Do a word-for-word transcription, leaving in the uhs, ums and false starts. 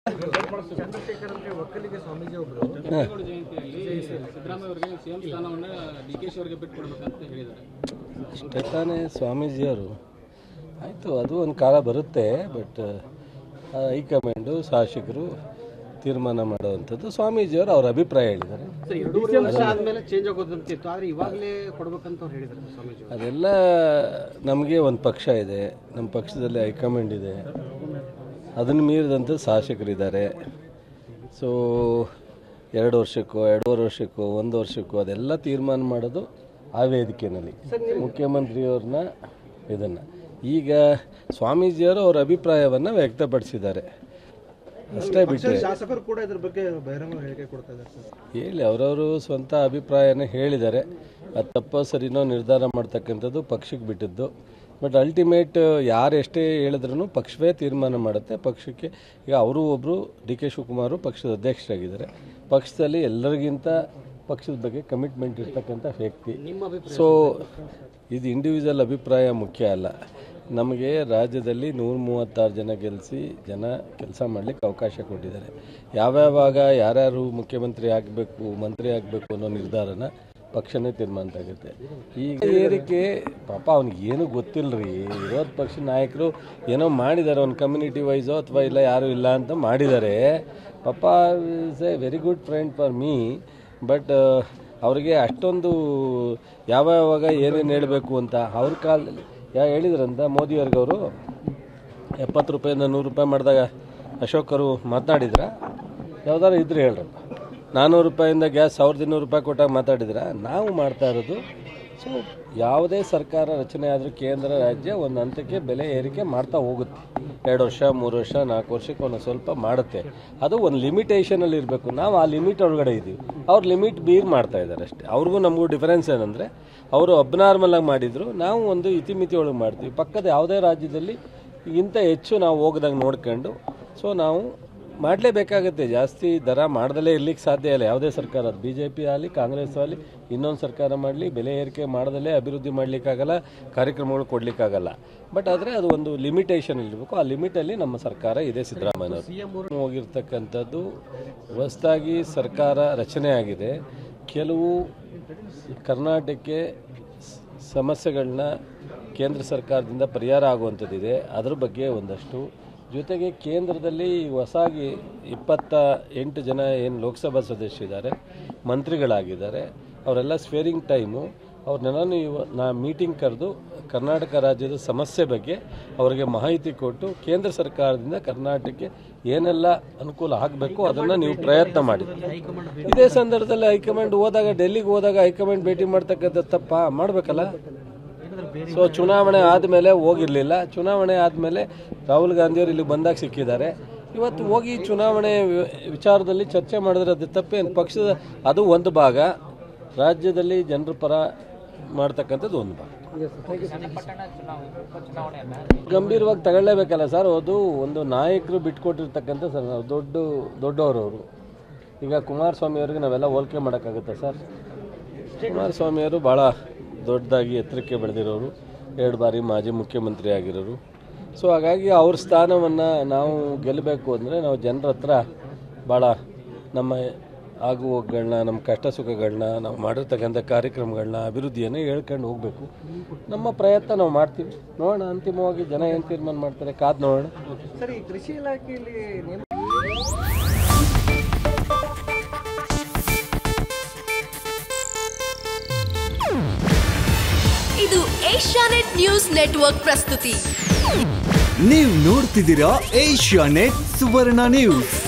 ಚಂದ್ರಶೇಖರ್ ಅವರಿಗೆ ಒಕ್ಕಲಿಗ ಸ್ವಾಮೀಜಿ ಒಬ್ಬರು ಜಯಂತಿಯಲ್ಲಿ ಸಿದ್ದರಾಮಯ್ಯ ಅವರಿಗೆ ಸಿಎಂ ಸ್ಥಾನವನ್ನು ಡಿ ಕೆ ಶಿ ಅವರಿಗೆ ಬಿಟ್ಟುಕೊಡ್ಬೇಕಂತ ಹೇಳಿದ್ದಾರೆ. ಅಷ್ಟೇ ತಾನೇ ಸ್ವಾಮೀಜಿಯವರು. ಆಯಿತು, ಅದು ಒಂದು ಕಾಲ ಬರುತ್ತೆ. ಬಟ್ ಹೈಕಮಾಂಡು ಶಾಸಕರು ತೀರ್ಮಾನ ಮಾಡುವಂಥದ್ದು. ಸ್ವಾಮೀಜಿಯವರು ಅವ್ರ ಅಭಿಪ್ರಾಯ ಹೇಳಿದ್ದಾರೆ. ಚೇಂಜ್ ಆಗೋದಂತಿತ್ತು, ಆದರೆ ಇವಾಗಲೇ ಕೊಡಬೇಕಂತ ಅವ್ರು ಹೇಳಿದ್ದಾರೆ ಸ್ವಾಮೀಜಿ. ಅದೆಲ್ಲ ನಮಗೆ ಒಂದು ಪಕ್ಷ ಇದೆ, ನಮ್ಮ ಪಕ್ಷದಲ್ಲಿ ಹೈಕಮಾಂಡ್ ಇದೆ, ಅದನ್ನು ಮೀರಿದಂಥ ಶಾಸಕರಿದ್ದಾರೆ. ಸೊ ಎರಡು ವರ್ಷಕ್ಕೋ ಎರಡೂವರೆ ವರ್ಷಕ್ಕೋ ಒಂದು ವರ್ಷಕ್ಕೋ ಅದೆಲ್ಲ ತೀರ್ಮಾನ ಮಾಡೋದು ಆ ವೇದಿಕೆಯಲ್ಲಿ ಮುಖ್ಯಮಂತ್ರಿಯವ್ರನ್ನ ಇದನ್ನು. ಈಗ ಸ್ವಾಮೀಜಿಯವರು ಅವರ ಅಭಿಪ್ರಾಯವನ್ನು ವ್ಯಕ್ತಪಡಿಸಿದ್ದಾರೆ ಅಷ್ಟೇ ಬಿಟ್ಟರೆ ಶಾಸಕರು ಕೂಡ ಇದ್ರ ಬಗ್ಗೆ ಬಹಿರಂಗ ಹೇಳಿಕೆ ಕೊಡ್ತಾ ಇದ್ದಾರೆ ಸರ್. ಹೇಳಿ, ಅವರವರು ಸ್ವಂತ ಅಭಿಪ್ರಾಯನ ಹೇಳಿದ್ದಾರೆ. ಅದು ತಪ್ಪೋ ಸರಿನೋ ನಿರ್ಧಾರ ಮಾಡ್ತಕ್ಕಂಥದ್ದು ಪಕ್ಷಕ್ಕೆ ಬಿಟ್ಟಿದ್ದು. ಬಟ್ ಅಲ್ಟಿಮೇಟ್ ಯಾರು ಎಷ್ಟೇ ಹೇಳಿದ್ರೂ ಪಕ್ಷವೇ ತೀರ್ಮಾನ ಮಾಡುತ್ತೆ. ಪಕ್ಷಕ್ಕೆ ಈಗ ಅವರು ಒಬ್ಬರು ಡಿ ಕೆ ಶಿವಕುಮಾರು ಪಕ್ಷದ ಅಧ್ಯಕ್ಷರಾಗಿದ್ದಾರೆ. ಪಕ್ಷದಲ್ಲಿ ಎಲ್ಲರಿಗಿಂತ ಪಕ್ಷದ ಬಗ್ಗೆ ಕಮಿಟ್ಮೆಂಟ್ ಇರ್ತಕ್ಕಂಥ ವ್ಯಕ್ತಿ. ಸೊ ಇದು ಇಂಡಿವಿಜುವಲ್ ಅಭಿಪ್ರಾಯ ಮುಖ್ಯ ಅಲ್ಲ. ನಮಗೆ ರಾಜ್ಯದಲ್ಲಿ ನೂರ ಮೂವತ್ತಾರು ಜನ ಗೆಲ್ಲಿಸಿ ಜನ ಕೆಲಸ ಮಾಡಲಿಕ್ಕೆ ಅವಕಾಶ ಕೊಟ್ಟಿದ್ದಾರೆ. ಯಾವ್ಯಾವಾಗ ಯಾರ್ಯಾರು ಮುಖ್ಯಮಂತ್ರಿ ಆಗಬೇಕು, ಮಂತ್ರಿ ಆಗಬೇಕು ಅನ್ನೋ ನಿರ್ಧಾರನ ಪಕ್ಷನೇ ತೀರ್ಮಾನ ಆಗುತ್ತೆ. ಈಗ ಏರಿಕೆ ಪಾಪ ಅವ್ನಿಗೆ ಏನೂ ಗೊತ್ತಿಲ್ಲ ರೀ. ವಿರೋಧ ಪಕ್ಷ ನಾಯಕರು ಏನೋ ಮಾಡಿದ್ದಾರೆ, ಒಂದು ಕಮ್ಯುನಿಟಿ ವೈಸೋ ಅಥವಾ ಇಲ್ಲ ಯಾರೂ ಇಲ್ಲ ಅಂತ ಮಾಡಿದ್ದಾರೆ. ಪಾಪ is a very good friend for me. But ಅವ್ರಿಗೆ ಅಷ್ಟೊಂದು ಯಾವ್ಯಾವಾಗ ಏನೇನು ಹೇಳಬೇಕು ಅಂತ ಅವ್ರ ಕಾಲದಲ್ಲಿ ಯಾ ಹೇಳಿದ್ರಂತ ಮೋದಿಯವ್ರಿಗವರು ಎಪ್ಪತ್ತು ರೂಪಾಯಿಂದ ನೂರು ರೂಪಾಯಿ ಮಾಡಿದಾಗ ಅಶೋಕರು ಮಾತನಾಡಿದ್ರ ಯಾವ್ದಾರು ಇದ್ರೆ ಹೇಳ್ರಪ್ಪ. ನಾನ್ನೂರು ರೂಪಾಯಿಂದ ಗ್ಯಾಸ್ ಸಾವಿರದ ಇನ್ನೂರು ರೂಪಾಯಿ ಕೊಟ್ಟಾಗ ಮಾತಾಡಿದ್ರೆ ನಾವು ಮಾಡ್ತಾ ಇರೋದು. ಸೊ ಯಾವುದೇ ಸರ್ಕಾರ ರಚನೆ ಆದರೂ ಕೇಂದ್ರ ರಾಜ್ಯ ಒಂದು ಹಂತಕ್ಕೆ ಬೆಲೆ ಏರಿಕೆ ಮಾಡ್ತಾ ಹೋಗುತ್ತೆ. ಎರಡು ವರ್ಷ ಮೂರು ವರ್ಷ ನಾಲ್ಕು ವರ್ಷಕ್ಕೆ ಒಂದು ಸ್ವಲ್ಪ ಮಾಡುತ್ತೆ. ಅದು ಒಂದು ಲಿಮಿಟೇಷನಲ್ಲಿ ಇರಬೇಕು. ನಾವು ಆ ಲಿಮಿಟ್ ಒಳಗಡೆ ಇದ್ದೀವಿ, ಅವ್ರು ಲಿಮಿಟ್ ಬೀರ್ ಮಾಡ್ತಾ ಇದ್ದಾರೆ ಅಷ್ಟೇ. ಅವ್ರಿಗೂ ನಮಗೂ ಡಿಫರೆನ್ಸ್ ಏನಂದರೆ ಅವರು ಅಬ್ನಾರ್ಮಲಾಗಿ ಮಾಡಿದರು, ನಾವು ಒಂದು ಇತಿಮಿತಿ ಒಳಗೆ ಮಾಡ್ತೀವಿ. ಪಕ್ಕದ ಯಾವುದೇ ರಾಜ್ಯದಲ್ಲಿ ಇಂಥ ಹೆಚ್ಚು ನಾವು ಹೋಗ್ದಂಗೆ ನೋಡ್ಕೊಂಡು ಸೊ ನಾವು ಮಾಡಲೇಬೇಕಾಗುತ್ತೆ. ಜಾಸ್ತಿ ದರ ಮಾಡ್ದಲೇ ಇರ್ಲಿಕ್ಕೆ ಸಾಧ್ಯ ಇಲ್ಲ ಯಾವುದೇ ಸರ್ಕಾರ, ಅದು ಬಿ ಜೆ ಪಿ ಆಗಲಿ ಕಾಂಗ್ರೆಸ್ ಆಗಲಿ ಇನ್ನೊಂದು ಸರ್ಕಾರ ಮಾಡಲಿ. ಬೆಲೆ ಏರಿಕೆ ಮಾಡ್ದಲೇ ಅಭಿವೃದ್ಧಿ ಮಾಡಲಿಕ್ಕಾಗಲ್ಲ, ಕಾರ್ಯಕ್ರಮಗಳು ಕೊಡಲಿಕ್ಕಾಗಲ್ಲ. ಬಟ್ ಆದರೆ ಅದು ಒಂದು ಲಿಮಿಟೇಷನ್ ಇರಬೇಕು. ಆ ಲಿಮಿಟಲ್ಲಿ ನಮ್ಮ ಸರ್ಕಾರ ಇದೆ. ಸಿದ್ದರಾಮಯ್ಯನವರು ಹೋಗಿರ್ತಕ್ಕಂಥದ್ದು ಹೊಸದಾಗಿ ಸರ್ಕಾರ ರಚನೆ ಆಗಿದೆ. ಕೆಲವು ಕರ್ನಾಟಕಕ್ಕೆ ಸಮಸ್ಯೆಗಳನ್ನ ಕೇಂದ್ರ ಸರ್ಕಾರದಿಂದ ಪರಿಹಾರ ಆಗುವಂಥದ್ದಿದೆ, ಅದ್ರ ಬಗ್ಗೆ ಒಂದಷ್ಟು. ಜೊತೆಗೆ ಕೇಂದ್ರದಲ್ಲಿ ಹೊಸಾಗಿ ಇಪ್ಪತ್ತ ಎಂಟು ಜನ ಏನು ಲೋಕಸಭಾ ಸದಸ್ಯರಿದ್ದಾರೆ, ಮಂತ್ರಿಗಳಾಗಿದ್ದಾರೆ, ಅವರೆಲ್ಲ ಸ್ವೇರಿಂಗ್ ಟೈಮು. ಅವ್ರನ್ನೆಲ್ಲನೂ ಇವ ನಾ ಮೀಟಿಂಗ್ ಕರೆದು ಕರ್ನಾಟಕ ರಾಜ್ಯದ ಸಮಸ್ಯೆ ಬಗ್ಗೆ ಅವರಿಗೆ ಮಾಹಿತಿ ಕೊಟ್ಟು ಕೇಂದ್ರ ಸರ್ಕಾರದಿಂದ ಕರ್ನಾಟಕಕ್ಕೆ ಏನೆಲ್ಲ ಅನುಕೂಲ ಆಗಬೇಕು ಅದನ್ನು ನೀವು ಪ್ರಯತ್ನ ಮಾಡಿ. ಇದೇ ಸಂದರ್ಭದಲ್ಲಿ ಹೈಕಮಾಂಡ್ ಹೋದಾಗ, ಡೆಲ್ಲಿಗೆ ಹೋದಾಗ ಹೈಕಮಾಂಡ್ ಭೇಟಿ ಮಾಡ್ತಕ್ಕಂಥ ತಪ್ಪ ಮಾಡಬೇಕಲ್ಲ. ಸೊ ಚುನಾವಣೆ ಆದಮೇಲೆ ಹೋಗಿರಲಿಲ್ಲ, ಚುನಾವಣೆ ಆದಮೇಲೆ ರಾಹುಲ್ ಗಾಂಧಿಯವರು ಇಲ್ಲಿ ಬಂದಾಗ ಸಿಕ್ಕಿದ್ದಾರೆ. ಇವತ್ತು ಹೋಗಿ ಚುನಾವಣೆ ವಿಚಾರದಲ್ಲಿ ಚರ್ಚೆ ಮಾಡಿದ್ರೆ ಅದು ತಪ್ಪೇನು? ಪಕ್ಷದ ಅದು ಒಂದು ಭಾಗ, ರಾಜ್ಯದಲ್ಲಿ ಜನರ ಪರ ಮಾಡ್ತಕ್ಕಂಥದ್ದು ಒಂದು ಭಾಗ. ಗಂಭೀರವಾಗಿ ತಗೊಳ್ಳೇಬೇಕಲ್ಲ ಸರ್. ಅದು ಒಂದು ನಾಯಕರು ಬಿಟ್ಕೊಟ್ಟಿರ್ತಕ್ಕಂಥ ಸರ್, ನಾವು ದೊಡ್ಡ ದೊಡ್ಡವರವರು. ಈಗ ಕುಮಾರಸ್ವಾಮಿಯವ್ರಿಗೆ ನಾವೆಲ್ಲ ಹೋಲಿಕೆ ಮಾಡೋಕ್ಕಾಗುತ್ತೆ ಸರ್? ಕುಮಾರಸ್ವಾಮಿಯವರು ಭಾಳ ದೊಡ್ಡದಾಗಿ ಎತ್ತರಕ್ಕೆ ಬೆಳೆದಿರೋರು, ಎರಡು ಬಾರಿ ಮಾಜಿ ಮುಖ್ಯಮಂತ್ರಿ ಆಗಿರೋರು. ಸೊ ಹಾಗಾಗಿ ಅವ್ರ ಸ್ಥಾನವನ್ನು ನಾವು ಗೆಲ್ಲಬೇಕು ಅಂದರೆ ನಾವು ಜನರ ಹತ್ರ ಭಾಳ ನಮ್ಮ ಆಗು ಹೋಗುಗಳನ್ನ, ನಮ್ಮ ಕಷ್ಟ ಸುಖಗಳನ್ನ, ನಾವು ಮಾಡಿರ್ತಕ್ಕಂಥ ಕಾರ್ಯಕ್ರಮಗಳನ್ನ, ಅಭಿವೃದ್ಧಿಯನ್ನು ಹೇಳ್ಕೊಂಡು ಹೋಗಬೇಕು. ನಮ್ಮ ಪ್ರಯತ್ನ ನಾವು ಮಾಡ್ತೀವಿ. ನೋಡೋಣ, ಅಂತಿಮವಾಗಿ ಜನ ಏನು ತೀರ್ಮಾನ ಮಾಡ್ತಾರೆ ಕಾದು ನೋಡೋಣ. ಸರಿ, ಕೃಷಿ ಇಲಾಖೆಯಲ್ಲಿ ಇದು ಏಷ್ಯಾನೆಟ್ ನ್ಯೂಸ್ ನೆಟ್ವರ್ಕ್ ಪ್ರಸ್ತುತಿ. ನೀವು ನೋಡ್ತಿದ್ದೀರಾ ಏಷ್ಯಾನೆಟ್ ಸುವರ್ಣ ನ್ಯೂಸ್.